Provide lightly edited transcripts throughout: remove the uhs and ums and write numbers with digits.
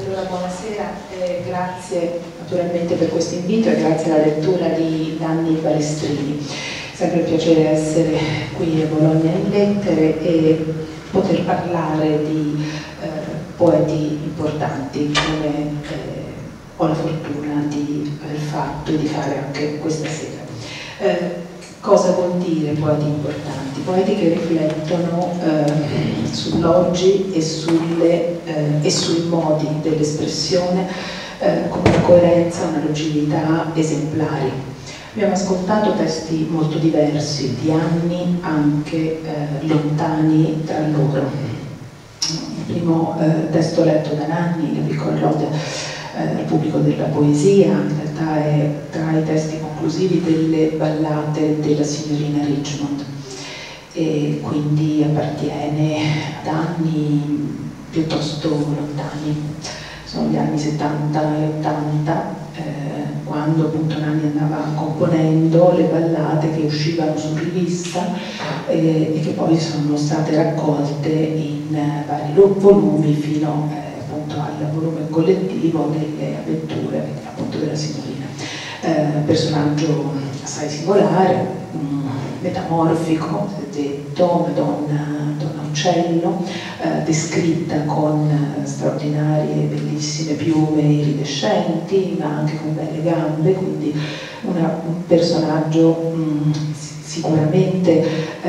Allora, buonasera, grazie naturalmente per questo invito e grazie alla lettura di Nanni Balestrini. Sempre un piacere essere qui a Bologna in Lettere e poter parlare di poeti importanti come ho la fortuna di aver fatto e di fare anche questa sera. Cosa vuol dire poeti importanti? Poeti che riflettono sull'oggi e sui modi dell'espressione con una coerenza, una lucidità esemplari. Abbiamo ascoltato testi molto diversi, di anni anche lontani tra loro. Il primo testo letto da Nanni, La piccola lode al pubblico della poesia, in realtà è tra i testi conclusivi delle ballate della signorina Richmond e quindi appartiene ad anni piuttosto lontani. Sono gli anni 70 e 80, quando appunto Nanni andava componendo le ballate che uscivano su rivista e che poi sono state raccolte in vari volumi fino appunto al volume collettivo delle avventure appunto della signorina. Personaggio assai singolare, metamorfico, si è detto, donna uccello, descritta con straordinarie e bellissime piume iridescenti, ma anche con belle gambe, quindi un personaggio sicuramente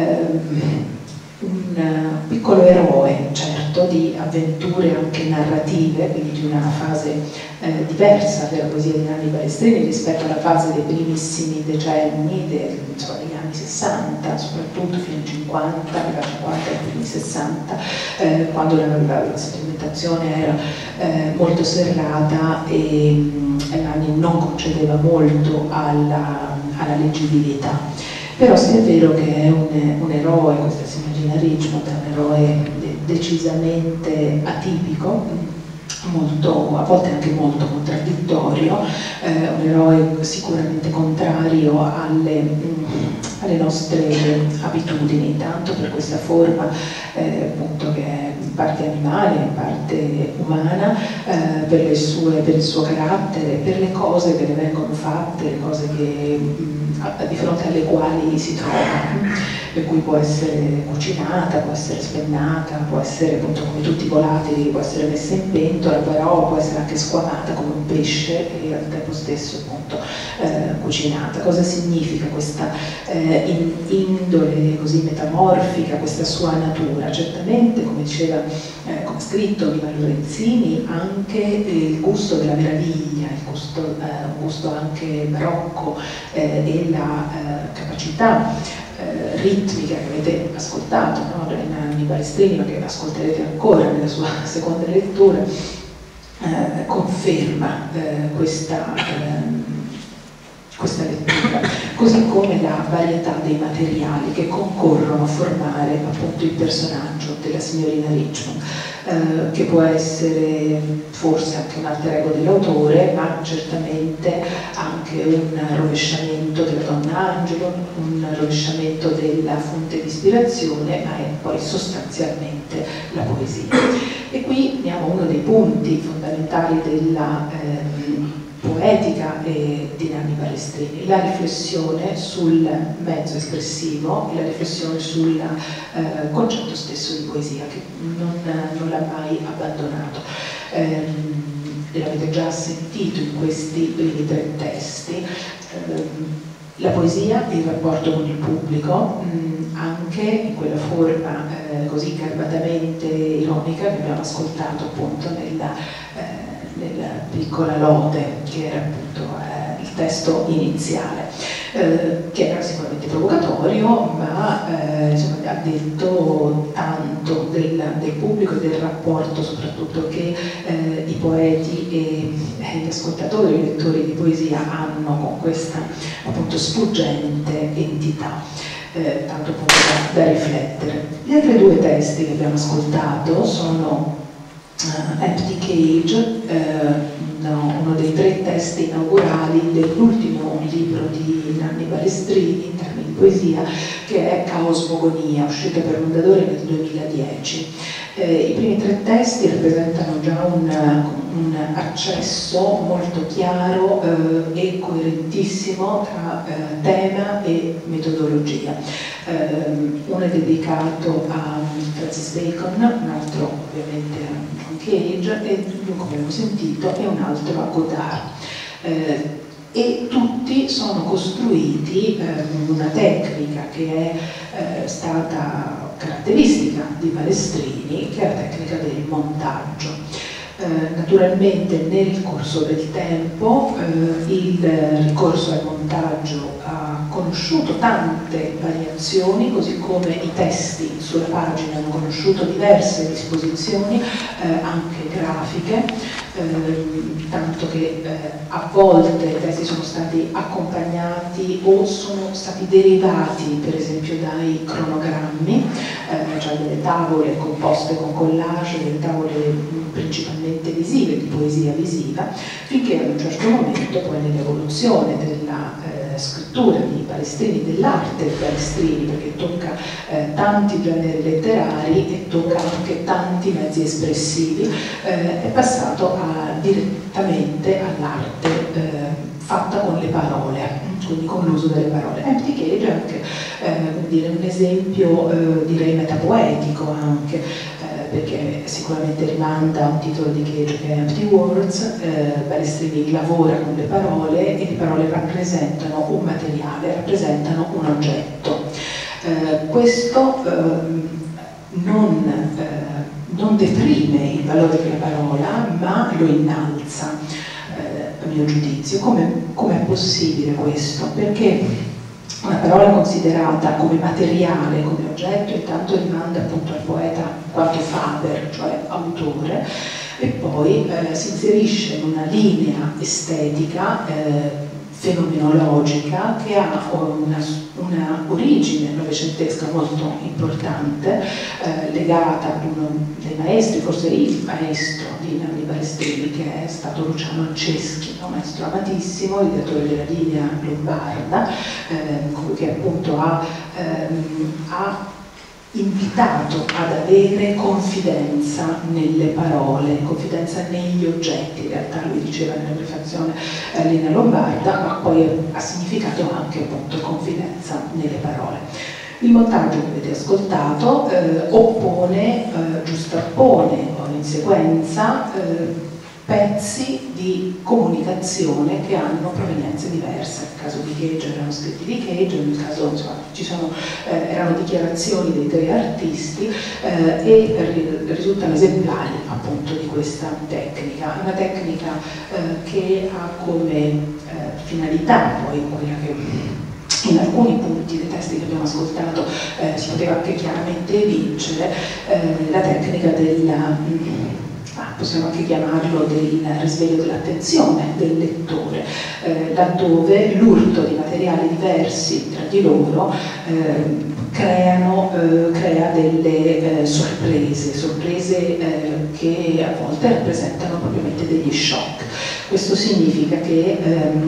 un piccolo eroe, certo, di avventure anche narrative, quindi di una fase diversa della poesia di Nanni Balestrini rispetto alla fase dei primissimi decenni, degli anni 60, soprattutto fino ai 50, dai 50 ai primi 60, quando la strumentazione era molto serrata e Nanni non concedeva molto alla leggibilità. Però sì, è vero che è un eroe, questa signorina Richmond è un eroe decisamente atipico, molto, a volte anche molto contraddittorio, un eroe sicuramente contrario alle nostre abitudini, tanto per questa forma appunto che è in parte animale, in parte umana, per il suo carattere, per le cose che le vengono fatte, le cose di fronte alle quali si trova, per cui può essere cucinata, può essere spennata, può essere appunto come tutti i volatili, può essere messa in pentola, però può essere anche squamata come un pesce e al tempo stesso appunto cucinata. Cosa significa questa indole così metamorfica, questa sua natura? Certamente, come diceva, come scritto Viva Lorenzini, anche il gusto della meraviglia, un gusto anche barocco e la capacità ritmica che avete ascoltato, no? In Nanni Balestrini, ma che ascolterete ancora nella sua seconda lettura, conferma questa lettura, così come la varietà dei materiali che concorrono a formare appunto il personaggio della signorina Richmond, che può essere forse anche un alter ego dell'autore, ma certamente anche un rovesciamento della donna angelo, un rovesciamento della fonte di ispirazione, ma è poi sostanzialmente la poesia. E qui abbiamo uno dei punti fondamentali della poetica di Nanni Balestrini, la riflessione sul mezzo espressivo e la riflessione sul concetto stesso di poesia, che non l'ha mai abbandonato. L'avete già sentito in questi primi tre testi. La poesia e il rapporto con il pubblico, anche in quella forma così garbatamente ironica che abbiamo ascoltato appunto nella piccola lode, che era appunto il testo iniziale, che era sicuramente provocatorio, ma insomma, ha detto tanto del pubblico e del rapporto soprattutto che i poeti e gli ascoltatori, i lettori di poesia hanno con questa appunto sfuggente entità. Tanto appunto da riflettere. Gli altri due testi che abbiamo ascoltato sono Empty Cage, uno dei 3 testi inaugurali dell'ultimo libro di Nanni Balestrini in termini di poesia, che è Caosmogonia, uscito per Mondadori nel 2010. I primi 3 testi rappresentano già un accesso molto chiaro e coerentissimo tra tema e metodologia. Uno è dedicato a Francis Bacon, un altro ovviamente a John Cage, e come abbiamo sentito, e un altro a Godard. E tutti sono costruiti in una tecnica che è stata caratteristica di Balestrini, che è la tecnica del montaggio. Naturalmente nel corso del tempo il ricorso al montaggio ha conosciuto tante variazioni, così come i testi sulla pagina hanno conosciuto diverse disposizioni, anche grafiche, tanto che a volte i testi sono stati accompagnati o sono stati derivati per esempio dai cronogrammi, cioè delle tavole composte con collage, delle tavole principalmente visive, di poesia visiva, finché ad un certo momento, poi nell'evoluzione della scrittura di Balestrini, dell'arte di Balestrini, perché tocca tanti generi letterari e tocca anche tanti mezzi espressivi, è passato direttamente all'arte fatta con le parole, quindi con l'uso delle parole. Empty Cage è anche un esempio direi metapoetico anche, perché sicuramente rimanda a un titolo di Cage che è Empty Words. Balestrini lavora con le parole e le parole rappresentano un materiale, rappresentano un oggetto. Questo non deprime il valore della parola, ma lo innalza, a mio giudizio. Come è possibile questo? Perché una parola considerata come materiale, come oggetto, intanto rimanda appunto al poeta in quanto faber, cioè autore, e poi si inserisce in una linea estetica fenomenologica che ha una origine novecentesca molto importante, legata ad uno dei maestri, forse il maestro di Nanni Balestrini, che è stato Luciano Anceschi, un maestro amatissimo, il direttore della linea lombarda, che appunto ha invitato ad avere confidenza nelle parole, confidenza negli oggetti. In realtà lui diceva nella prefazione linea lombarda, ma poi ha significato anche appunto confidenza nelle parole. Il montaggio che avete ascoltato giustappone in sequenza pezzi di comunicazione che hanno provenienze diverse. Nel caso di Cage erano scritti di Cage, nel caso insomma, erano dichiarazioni dei 3 artisti e risultano esemplari appunto di questa tecnica. Una tecnica che ha come finalità poi quella che in alcuni punti dei testi che abbiamo ascoltato si poteva anche chiaramente evincere, la tecnica possiamo anche chiamarlo del risveglio dell'attenzione del lettore, laddove l'urto di materiali diversi tra di loro crea delle sorprese che a volte rappresentano propriamente degli shock. Questo significa che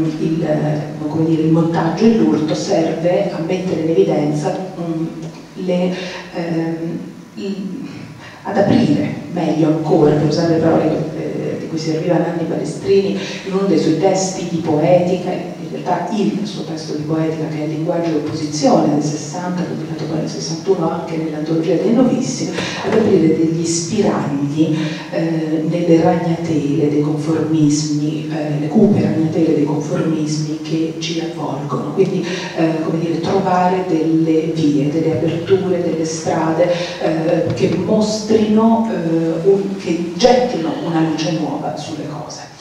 il montaggio e l'urto serve a mettere in evidenza ad aprire meglio ancora, per usare le parole di cui si arriva Nanni Balestrini in uno dei suoi testi di poetica, in realtà il suo testo di poetica, che è il linguaggio di opposizione del 60, pubblicato poi nel 61 anche nell'antologia dei Novissimi, ad aprire degli spiragli nelle ragnatele dei conformismi, le cupe ragnatele dei conformismi che ci avvolgono. Quindi come dire, trovare delle vie, delle aperture, delle strade che mostrino, che gettino una luce nuova sulle cose.